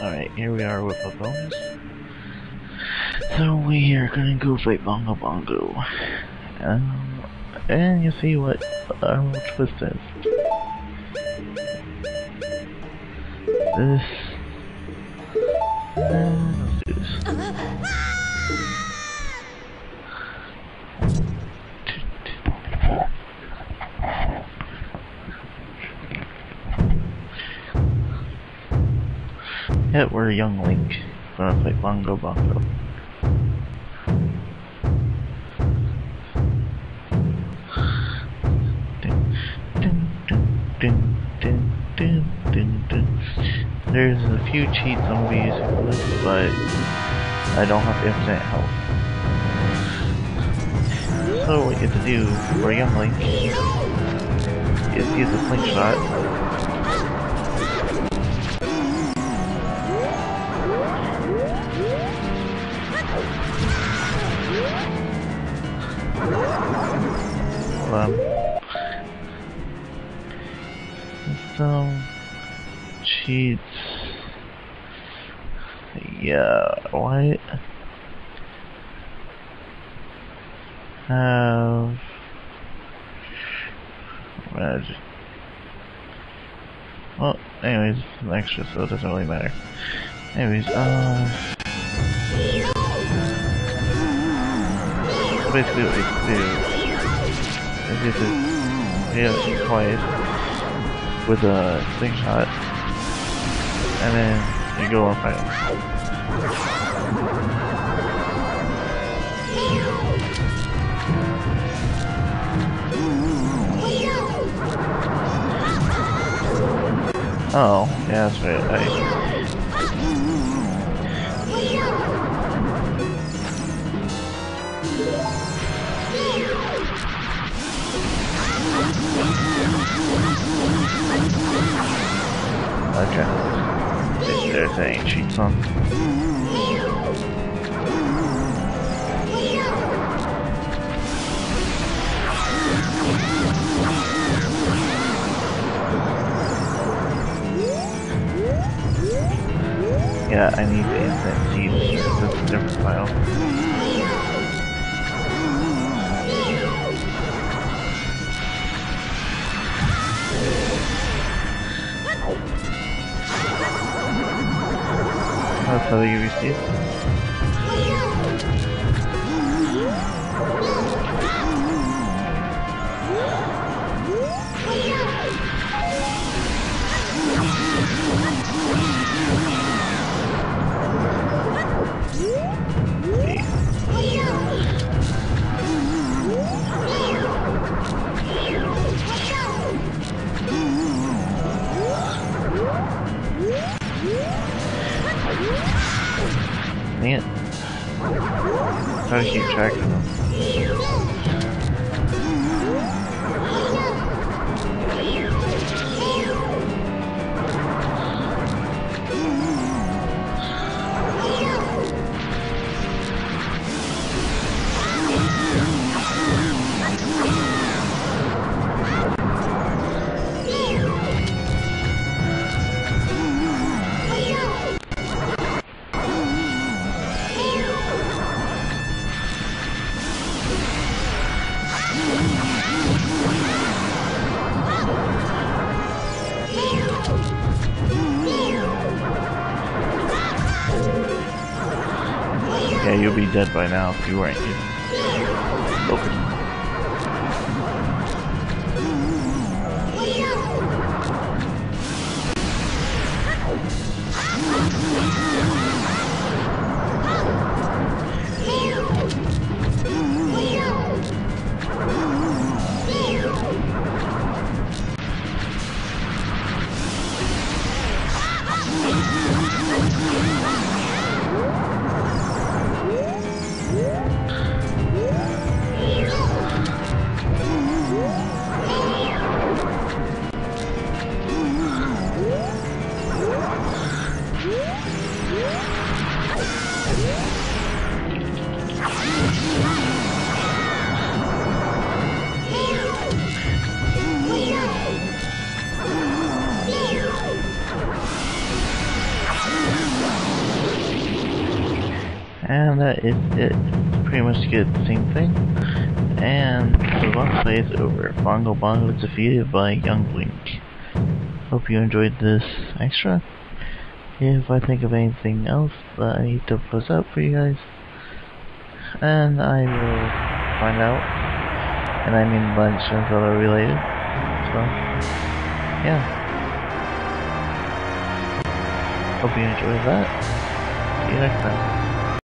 Alright, here we are with a bonus. So we are gonna go fight Bongo Bongo. And you see what our little twist is. This. Let's do this. Yeah, we're young Link. Gonna play Bongo Bongo. There's a few cheats I'm gonna be using for this, but I don't have infinite health. So what you have to do for young Link is use a slingshot. Some cheats. Yeah, what? Well, anyways, it's an extra, so it doesn't really matter. Anyways, basically what you do is you have to hit it twice with a slingshot, and then you go and fight him. Oh, yeah, that's right. Okay. There's any cheats on. Yeah, I need the instant seeds. That's a different file. That's how they give you seeds. Man, how to keep track of them. Yeah, you'll be dead by now if you weren't using Pokemon. And that is it. Pretty much get the same thing. And the boss fight is over. Bongo Bongo is defeated by Young Blink. Hope you enjoyed this extra. If I think of anything else that I need to post up for you guys, and I will find out. And I mean bunch of other related. So, yeah. Hope you enjoyed that. See you next time.